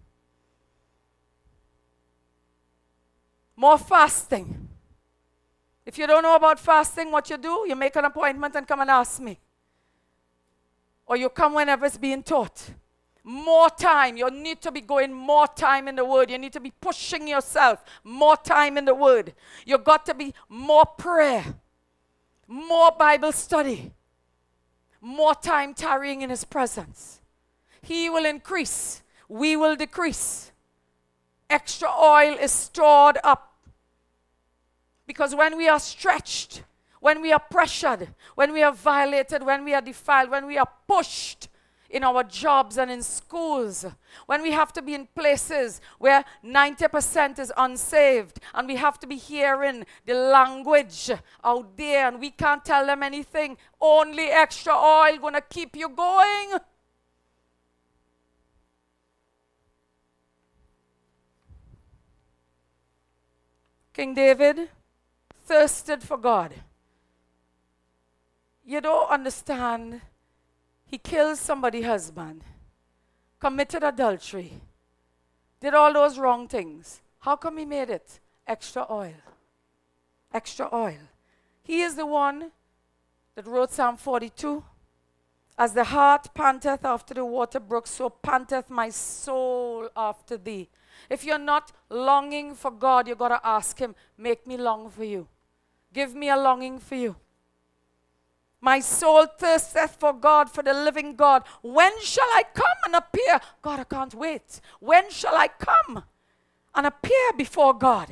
more fasting. If you don't know about fasting, what you do, you make an appointment and come and ask me. Or you come whenever it's being taught. More time. You need to be going more time in the Word. You need to be pushing yourself. More time in the Word. You've got to be more prayer. More Bible study. More time tarrying in His presence. He will increase. We will decrease. Extra oil is stored up. Because when we are stretched, when we are pressured, when we are violated, when we are defiled, when we are pushed in our jobs and in schools, when we have to be in places where 90% is unsaved, and we have to be hearing the language out there, and we can't tell them anything, only extra oil gonna keep you going. King David thirsted for God. You don't understand. He killed somebody's husband, committed adultery, did all those wrong things. How come he made it? Extra oil. Extra oil. He is the one that wrote Psalm 42. As the hart panteth after the water brook, so panteth my soul after thee. If you're not longing for God, you've got to ask Him, make me long for you. Give me a longing for you. My soul thirsteth for God, for the living God. When shall I come and appear? God, I can't wait. When shall I come and appear before God?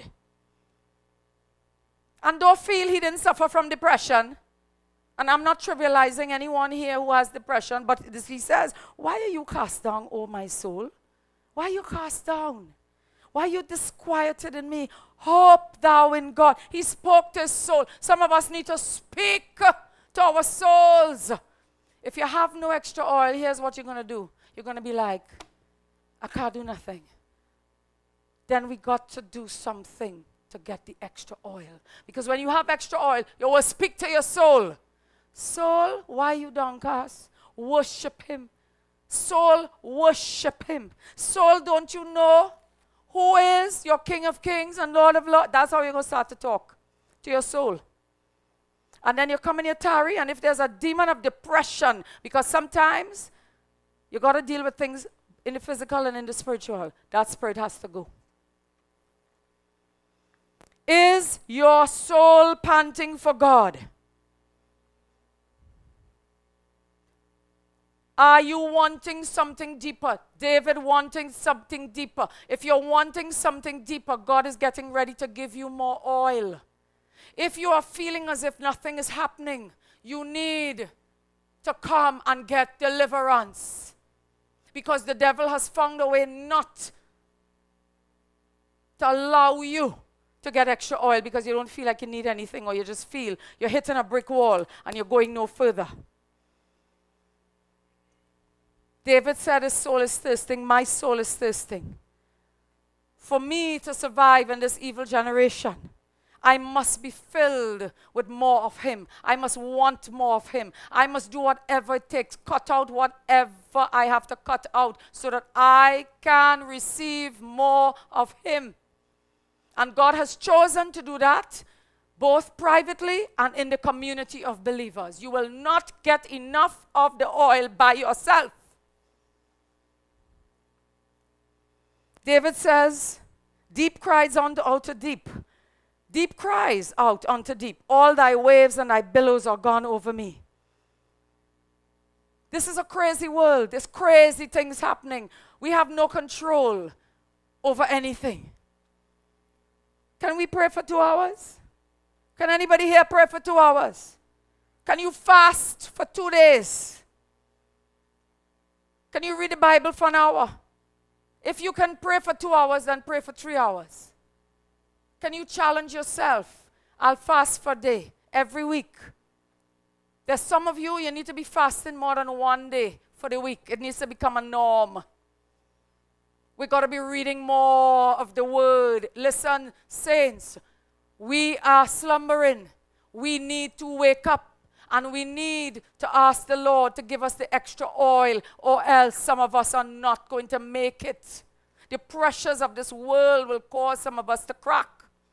And don't feel he didn't suffer from depression. And I'm not trivializing anyone here who has depression, but he says, why are you cast down, O my soul? Why are you cast down? Why are you disquieted in me? Hope thou in God. He spoke to his soul. Some of us need to speak to our souls. If you have no extra oil, here's what you're going to do. You're going to be like, I can't do nothing. Then we got to do something to get the extra oil. Because when you have extra oil, you will speak to your soul. Soul, why are you downcast? Worship Him. Soul, worship Him. Soul, don't you know who is your King of Kings and Lord of Lords? That's how you're going to start to talk to your soul. And then you come in your tarry, and if there's a demon of depression, because sometimes you got to deal with things in the physical and in the spiritual, that spirit has to go. Is your soul panting for God? Are you wanting something deeper? David wanting something deeper. If you're wanting something deeper, God is getting ready to give you more oil. If you are feeling as if nothing is happening, you need to come and get deliverance. Because the devil has found a way not to allow you to get extra oil because you don't feel like you need anything, or you just feel you're hitting a brick wall and you're going no further. David said his soul is thirsting, my soul is thirsting. For me to survive in this evil generation, I must be filled with more of Him. I must want more of Him. I must do whatever it takes, cut out whatever I have to cut out so that I can receive more of Him. And God has chosen to do that both privately and in the community of believers. You will not get enough of the oil by yourself. David says, deep cries out to deep. Deep cries out unto deep. All thy waves and thy billows are gone over me. This is a crazy world. There's crazy things happening. We have no control over anything. Can we pray for 2 hours? Can anybody here pray for 2 hours? Can you fast for 2 days? Can you read the Bible for an hour? If you can pray for 2 hours, then pray for 3 hours. Can you challenge yourself? I'll fast for a day, every week. There's some of you, you need to be fasting more than 1 day for the week. It needs to become a norm. We've got to be reading more of the Word. Listen, saints, we are slumbering. We need to wake up. And we need to ask the Lord to give us the extra oil, or else some of us are not going to make it. The pressures of this world will cause some of us to crack.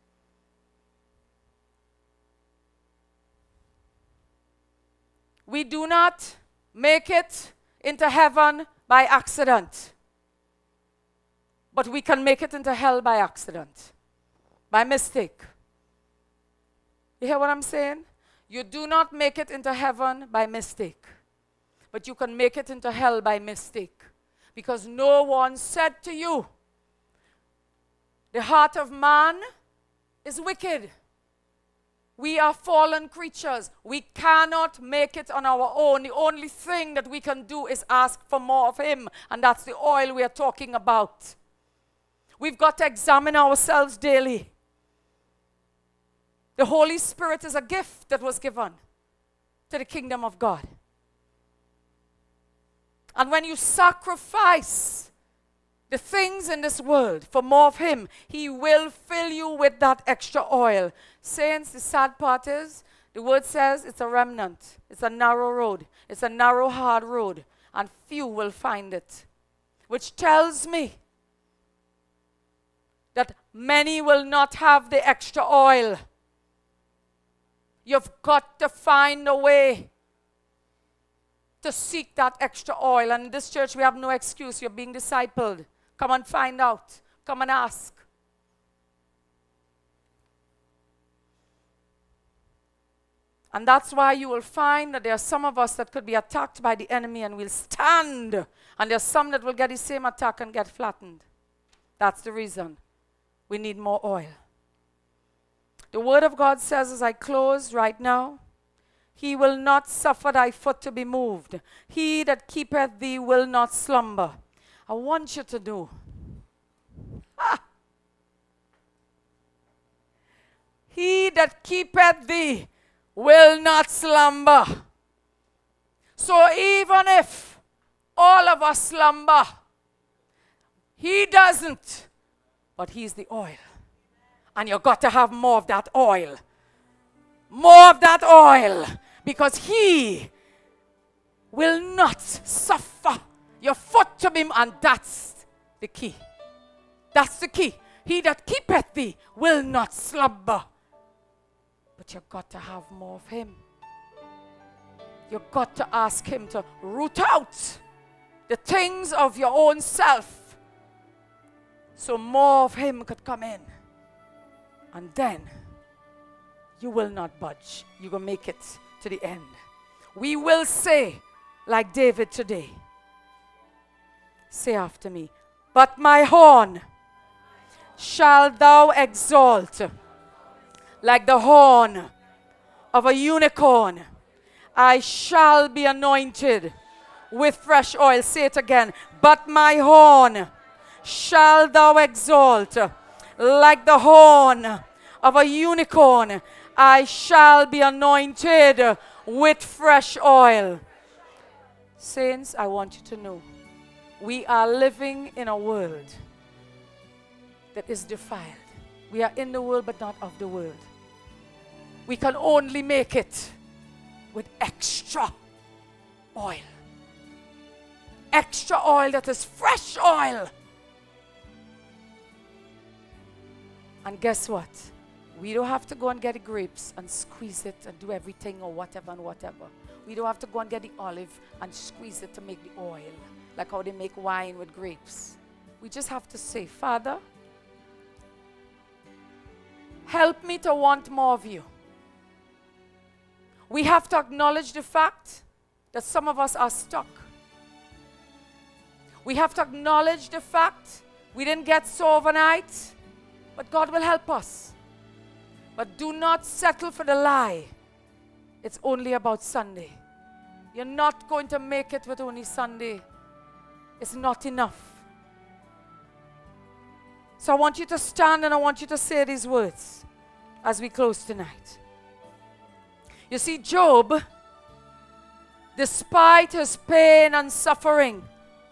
We do not make it into heaven by accident. But we can make it into hell by accident, by mistake. You hear what I'm saying? You do not make it into heaven by mistake, but you can make it into hell by mistake. Because no one said to you, the heart of man is wicked. We are fallen creatures. We cannot make it on our own. The only thing that we can do is ask for more of Him, and that's the oil we are talking about. We've got to examine ourselves daily. The Holy Spirit is a gift that was given to the kingdom of God. And when you sacrifice the things in this world for more of Him, He will fill you with that extra oil. Saints, the sad part is, the word says it's a remnant. It's a narrow road. It's a narrow, hard road. And few will find it. Which tells me that many will not have the extra oil. You've got to find a way to seek that extra oil. And in this church, we have no excuse. You're being discipled. Come and find out. Come and ask. And that's why you will find that there are some of us that could be attacked by the enemy and will stand. And there are some that will get the same attack and get flattened. That's the reason. We need more oil. The Word of God says, as I close right now, He will not suffer thy foot to be moved. He that keepeth thee will not slumber. I want you to know. He that keepeth thee will not slumber. So even if all of us slumber, He doesn't. But He's the oil. And you've got to have more of that oil. More of that oil. Because He will not suffer your foot to be... And that's the key. That's the key. He that keepeth thee will not slumber. But you've got to have more of Him. You've got to ask Him to root out the things of your own self, so more of Him could come in. And then you will not budge. You will make it to the end. We will say, like David today, say after me, but my horn shalt thou exalt like the horn of a unicorn. I shall be anointed with fresh oil. Say it again. But my horn shalt thou exalt like the horn of a unicorn. I shall be anointed with fresh oil. Saints, I want you to know, we are living in a world that is defiled. We are in the world but not of the world. We can only make it with extra oil. Extra oil that is fresh oil. And guess what? We don't have to go and get the grapes and squeeze it and do everything or whatever and whatever. We don't have to go and get the olive and squeeze it to make the oil, like how they make wine with grapes. We just have to say, Father, help me to want more of you. We have to acknowledge the fact that some of us are stuck. We have to acknowledge the fact we didn't get so overnight, but God will help us. But do not settle for the lie. It's only about Sunday. You're not going to make it with only Sunday. It's not enough. So I want you to stand and I want you to say these words as we close tonight. You see, Job, despite his pain and suffering,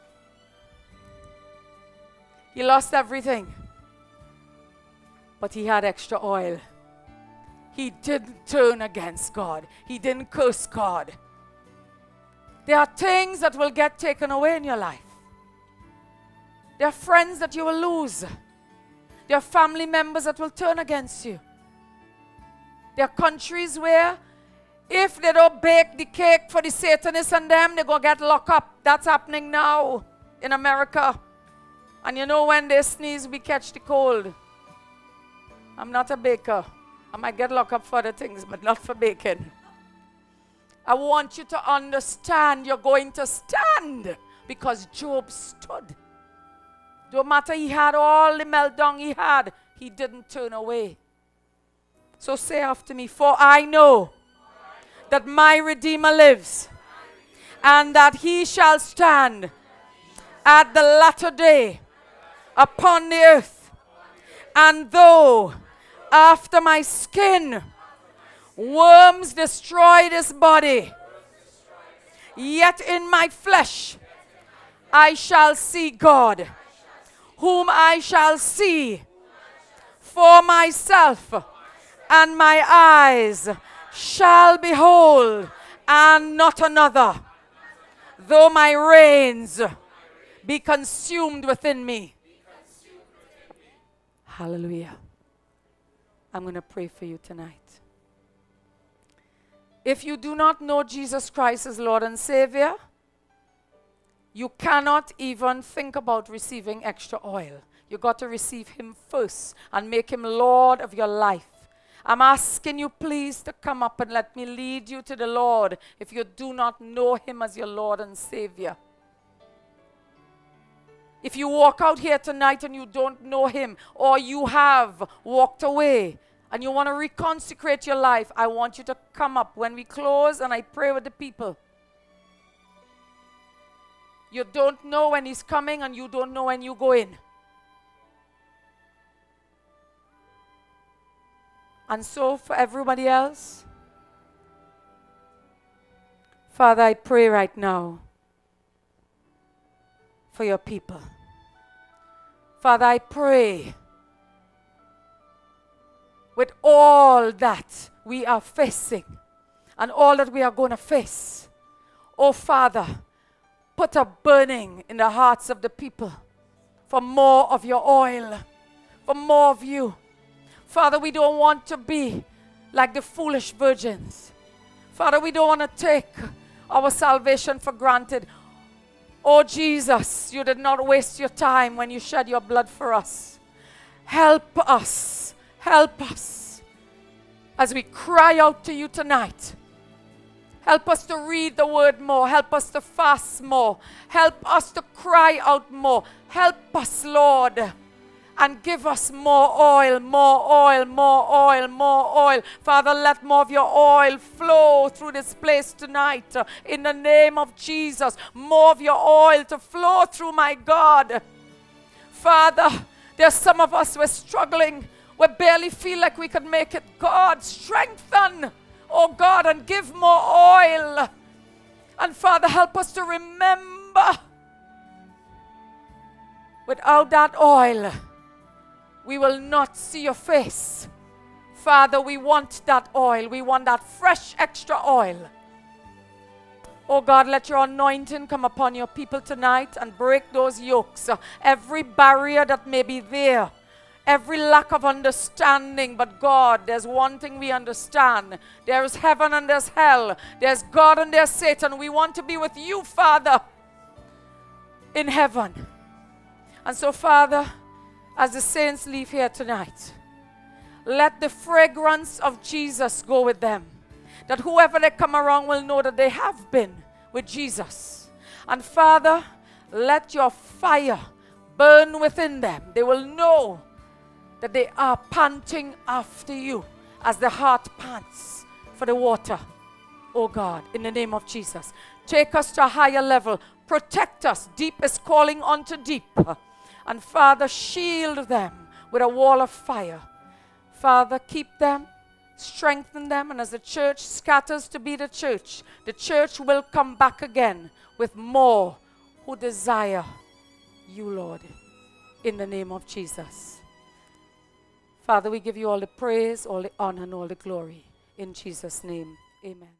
he lost everything. But he had extra oil. He didn't turn against God. He didn't curse God. There are things that will get taken away in your life. There are friends that you will lose. There are family members that will turn against you. There are countries where if they don't bake the cake for the Satanists and them, they're going to get locked up. That's happening now in America. And you know when they sneeze, we catch the cold. I'm not a baker. I might get locked up for other things, but not for baking. I want you to understand you're going to stand because Job stood. No matter he had all the meltdown he had, he didn't turn away. So say after me, for I know that my Redeemer lives and that he shall stand at the latter day upon the earth. And though after my skin worms destroy this body, yet in my flesh I shall see God, whom I shall see for myself, and my eyes shall behold, and not another, though my reins be consumed within me. Hallelujah. I'm going to pray for you tonight. If you do not know Jesus Christ as Lord and Savior, you cannot even think about receiving extra oil. You got to receive him first and make him Lord of your life. I'm asking you please to come up and let me lead you to the Lord if you do not know him as your Lord and Savior. If you walk out here tonight and you don't know him, or you have walked away and you want to reconsecrate your life, I want you to come up when we close and I pray with the people. You don't know when he's coming and you don't know when you go in. And so for everybody else, Father, I pray right now for your people. Father, I pray with all that we are facing and all that we are going to face. Oh, Father, put a burning in the hearts of the people for more of your oil, for more of you. Father, we don't want to be like the foolish virgins. Father, we don't want to take our salvation for granted. Oh, Jesus, you did not waste your time when you shed your blood for us. Help us. Help us as we cry out to you tonight. Help us to read the word more. Help us to fast more. Help us to cry out more. Help us, Lord, and give us more oil, more oil, more oil, more oil. Father, let more of your oil flow through this place tonight. In the name of Jesus, more of your oil to flow through, my God. Father, there's some of us, we're struggling. We barely feel like we could make it. God, strengthen, oh God, and give more oil. And Father, help us to remember, without that oil, we will not see your face. Father, we want that oil. We want that fresh extra oil. Oh God, let your anointing come upon your people tonight and break those yokes. Every barrier that may be there. Every lack of understanding. But God, there's one thing we understand. There is heaven and there's hell. There's God and there's Satan. We want to be with you, Father, in heaven. And so, Father, as the saints leave here tonight, let the fragrance of Jesus go with them. That whoever they come around will know that they have been with Jesus. And Father, let your fire burn within them. They will know that they are panting after you as the heart pants for the water. Oh God, in the name of Jesus, take us to a higher level. Protect us. Deep is calling unto deep. And Father, shield them with a wall of fire. Father, keep them, strengthen them, and as the church scatters to be the church will come back again with more who desire you, Lord, in the name of Jesus. Father, we give you all the praise, all the honor, and all the glory. In Jesus' name, amen.